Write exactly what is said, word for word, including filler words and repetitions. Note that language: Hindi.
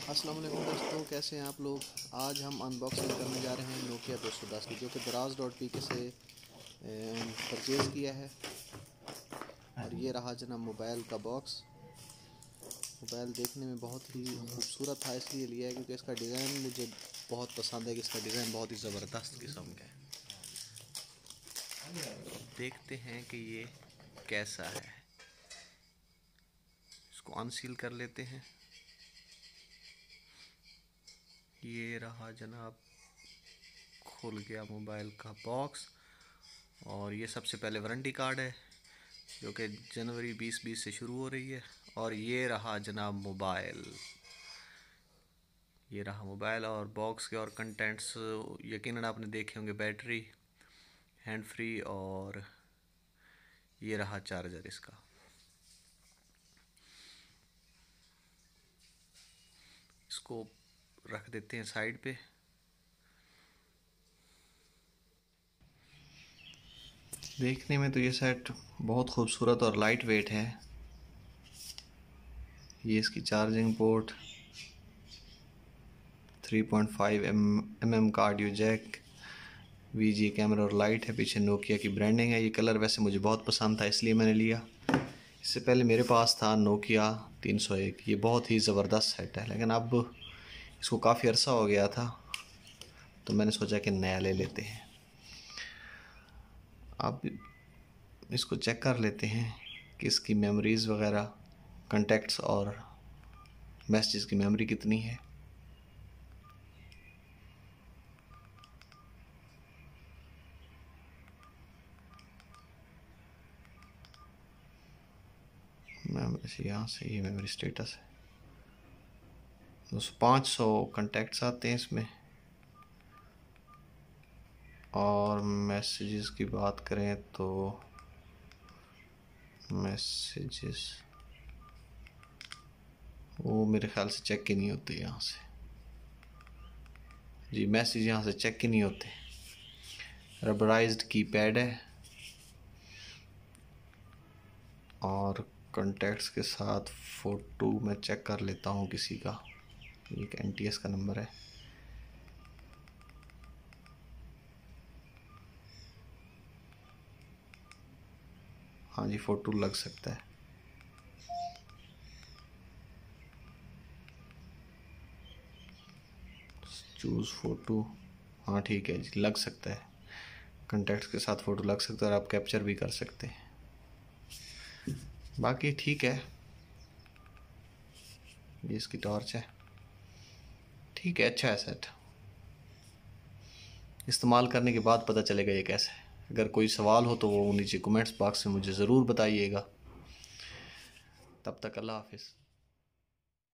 अस्सलाम वालेकुम दोस्तों, कैसे हैं आप लोग। आज हम अनबॉक्सिंग करने जा रहे हैं नोकिया दो सौ दस की, जो कि दराज डॉट पी के से परचेज़ किया है। और ये रहा जना मोबाइल का बॉक्स। मोबाइल देखने में बहुत ही खूबसूरत था, इसलिए लिया है क्योंकि इसका डिज़ाइन मुझे बहुत पसंद है कि इसका डिज़ाइन बहुत ही ज़बरदस्त किस्म का है। देखते हैं कि ये कैसा है। इसको अनसील कर लेते हैं। ये रहा जनाब, खुल गया मोबाइल का बॉक्स। और ये सबसे पहले वारंटी कार्ड है जो कि जनवरी बीस बीस से शुरू हो रही है। और ये रहा जनाब मोबाइल, ये रहा मोबाइल और बॉक्स के और कंटेंट्स यकीनन आपने देखे होंगे। बैटरी, हैंड फ्री, और ये रहा चार्जर इसका। इसको रख देते हैं साइड पे। देखने में तो ये सेट बहुत खूबसूरत और लाइट वेट है। ये इसकी charging port, three point five M M का audio jack, V G camera और लाइट है। पीछे नोकिया की ब्रांडिंग है। ये कलर वैसे मुझे बहुत पसंद था, इसलिए मैंने लिया। इससे पहले मेरे पास था नोकिया तीन सौ एक। ये बहुत ही ज़बरदस्त सेट है, लेकिन अब इसको काफ़ी अरसा हो गया था तो मैंने सोचा कि नया ले लेते हैं। अब इसको चेक कर लेते हैं कि इसकी मेमोरीज़ वगैरह, कॉन्टैक्ट्स और मैसेज की मेमोरी कितनी है। मेमोरी यहाँ से, ये मेमोरी स्टेटस है। दोस्तों पाँच सौ कॉन्टैक्ट्स आते हैं इसमें। और मैसेजेस की बात करें तो मैसेजेस वो मेरे ख्याल से चेक ही नहीं होते यहाँ से। जी, मैसेज यहाँ से चेक ही नहीं होते। रबराइज्ड कीपैड है और कॉन्टैक्ट्स के साथ फ़ोटो मैं चेक कर लेता हूँ किसी का। एक एन टी एस का नंबर है। हाँ जी, फ़ोटो लग सकता है। चूज़ फ़ोटो, हाँ ठीक है जी, लग सकता है। कॉन्टैक्ट्स के साथ फ़ोटो लग सकता है और आप कैप्चर भी कर सकते हैं। बाकी ठीक है। ये इसकी टॉर्च है। ठीक है, अच्छा है सेट। इस्तेमाल करने के बाद पता चलेगा ये कैसा है। अगर कोई सवाल हो तो वो नीचे कमेंट्स बॉक्स में मुझे ज़रूर बताइएगा। तब तक अल्लाह हाफिज़।